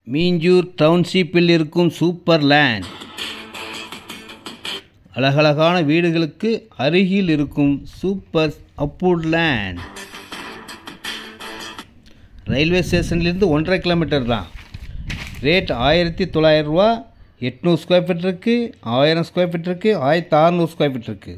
மீஞ்சூர் டவுன்ஷிப்பில் இருக்கும் super land. அழகழகான வீடுகளுக்கு அருகில் இருக்கும் சூப்பர் அப்வுட் லேண்ட். ரயில்வே ஸ்டேஷன்லேருந்து 1.5 கிலோமீட்டர் தான். ரேட் 1900 ரூபா. 800 ஸ்கொயர் ஃபீட் இருக்குது, 1000 ஸ்கொயர் ஃபீட் இருக்குது, 1600 ஸ்கொயர் ஃபீட் இருக்குது.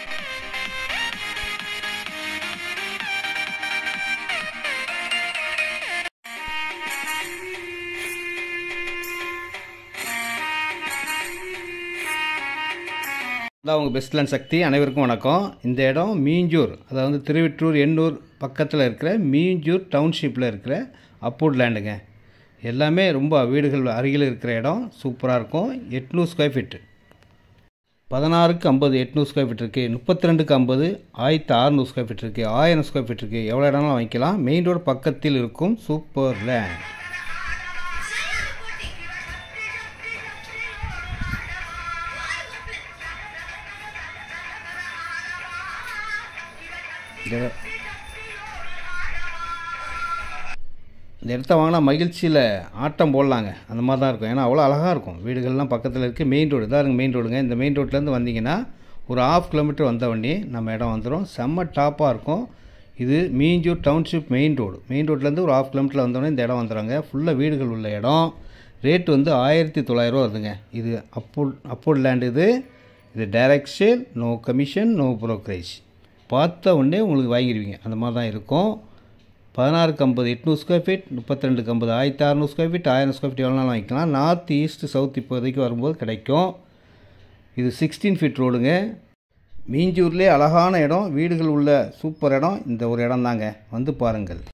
அதான் உங்கள் பெஸ்ட் லேண்ட் சக்தி. அனைவருக்கும் வணக்கம். இந்த இடம் மீஞ்சூர், அதாவது திருவிற்றூர் எண்ணூர் பக்கத்தில் இருக்கிற மீஞ்சூர் டவுன்ஷிப்பில் இருக்கிற அப்வுட் லேண்டுங்க. எல்லாமே ரொம்ப வீடுகள் அருகில் இருக்கிற இடம். சூப்பராக இருக்கும். 800 ஸ்கொயர் ஃபீட்டு, 16க்கு 50 800 ஸ்கொயர் ஃபீட் இருக்குது, 32க்கு 50 1600 ஸ்கொயர் ஃபீட் இருக்குது, 1000 ஸ்கொயர் ஃபீட் இருக்குது. எவ்வளோ இடம்லாம் வாங்கிக்கலாம். மெயின் ரோடு பக்கத்தில் இருக்கும் சூப்பர் லேண்ட். இந்த இடத்த வாங்கினா மகிழ்ச்சியில் ஆட்டம் போடலாங்க. அந்த மாதிரி தான் இருக்கும். ஏன்னா அவ்வளோ அழகாக இருக்கும். வீடுகள்லாம் பக்கத்தில் இருக்குது. மெயின் ரோடு தான் இருக்குது. மெயின் ரோடுங்க. இந்த மெயின் ரோட்லேருந்து வந்தீங்கன்னா ஒரு 1/2 கிலோமீட்டர் வந்த வண்டி நம்ம இடம் வந்துடும். செம்ம டாப்பாக இருக்கும். இது Minjur township main road. Main ரோட்லேருந்து ஒரு 1/2 கிலோமீட்டர் வந்தோடனே இந்த இடம் வந்துடுறாங்க. ஃபுல்லாக வீடுகள் உள்ள இடம். ரேட் வந்து 1900 ரூபா வருதுங்க. இது அப்வுட் லேண்ட். இது direct sale, no commission, no brokerage. பார்த்த உடனே உங்களுக்கு வாங்கிடுவீங்க. அந்த மாதிரி தான் இருக்கும். 16க்கு 50 800 ஸ்கொயர் ஃபீட், 32க்கு 50 1600 ஸ்கொயர் ஃபீட், 1000 ஸ்கொயர் ஃபீட் எவ்வளோ நாள் வாங்கிக்கலாம். நார்த் ஈஸ்ட் சவுத் இப்போதைக்கு வரும்போது கிடைக்கும். இது 16 ஃபீட் ரோடுங்க. மீஞ்சூர்லேயே அழகான இடம், வீடுகள் உள்ள சூப்பர் இடம் இந்த ஒரு இடம் தாங்க. வந்து பாருங்கள்.